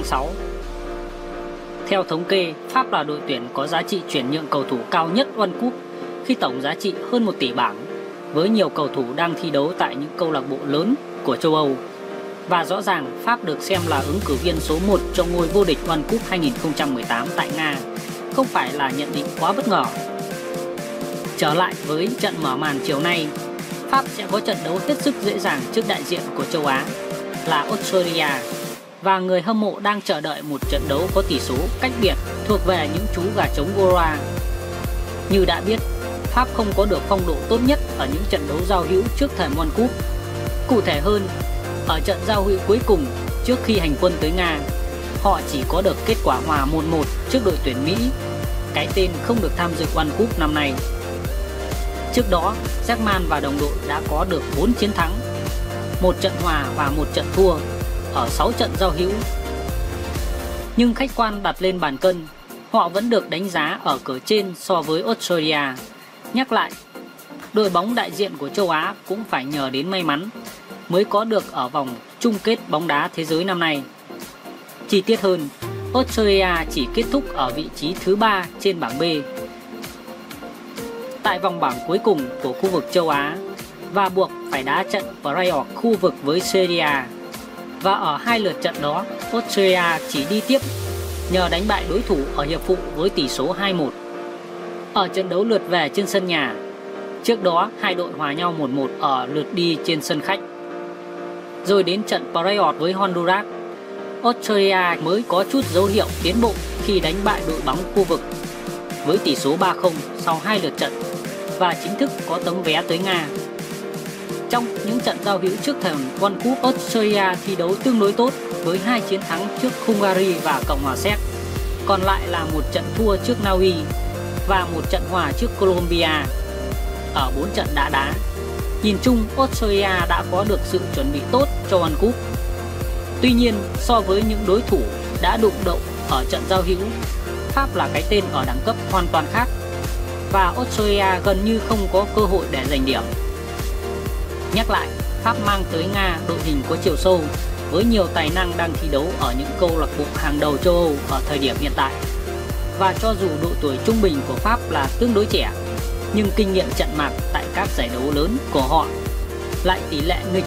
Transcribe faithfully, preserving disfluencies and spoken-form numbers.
sáu. Theo thống kê, Pháp là đội tuyển có giá trị chuyển nhượng cầu thủ cao nhất World Cup khi tổng giá trị hơn một tỷ bảng, với nhiều cầu thủ đang thi đấu tại những câu lạc bộ lớn của châu Âu. Và rõ ràng Pháp được xem là ứng cử viên số một cho ngôi vô địch World Cup hai không một tám tại Nga, không phải là nhận định quá bất ngờ. Trở lại với trận mở màn chiều nay, Pháp sẽ có trận đấu hết sức dễ dàng trước đại diện của châu Á là Australia, và người hâm mộ đang chờ đợi một trận đấu có tỷ số cách biệt thuộc về những chú gà trống Gora. Như đã biết, Pháp không có được phong độ tốt nhất ở những trận đấu giao hữu trước thềm World Cup. Cụ thể hơn, ở trận giao hữu cuối cùng trước khi hành quân tới Nga, họ chỉ có được kết quả hòa một một trước đội tuyển Mỹ, cái tên không được tham dự World Cup năm nay. Trước đó, Zeman và đồng đội đã có được bốn chiến thắng, một trận hòa và một trận thua ở sáu trận giao hữu. Nhưng khách quan đặt lên bàn cân, họ vẫn được đánh giá ở cửa trên so với Australia. Nhắc lại, đội bóng đại diện của châu Á cũng phải nhờ đến may mắn mới có được ở vòng chung kết bóng đá thế giới năm nay. Chi tiết hơn, Australia chỉ kết thúc ở vị trí thứ ba trên bảng B tại vòng bảng cuối cùng của khu vực châu Á và buộc phải đá trận playoff khu vực với Syria. Và ở hai lượt trận đó, Australia chỉ đi tiếp nhờ đánh bại đối thủ ở hiệp phụ với tỷ số hai một. Ở trận đấu lượt về trên sân nhà, trước đó hai đội hòa nhau một một ở lượt đi trên sân khách. Rồi đến trận playoff với Honduras, Australia mới có chút dấu hiệu tiến bộ khi đánh bại đội bóng khu vực với tỷ số ba không sau hai lượt trận và chính thức có tấm vé tới Nga. Trong những trận giao hữu trước thềm World Cup, Australia thi đấu tương đối tốt với hai chiến thắng trước Hungary và Cộng hòa Séc, còn lại là một trận thua trước Na Uy và một trận hòa trước Colombia. Ở bốn trận đã đá, nhìn chung Australia đã có được sự chuẩn bị tốt cho World Cup. Tuy nhiên, so với những đối thủ đã đụng độ ở trận giao hữu, Pháp là cái tên ở đẳng cấp hoàn toàn khác và Australia gần như không có cơ hội để giành điểm. Nhắc lại, Pháp mang tới Nga đội hình có chiều sâu với nhiều tài năng đang thi đấu ở những câu lạc bộ hàng đầu châu Âu ở thời điểm hiện tại. Và cho dù độ tuổi trung bình của Pháp là tương đối trẻ, nhưng kinh nghiệm trận mạc tại các giải đấu lớn của họ lại tỷ lệ nghịch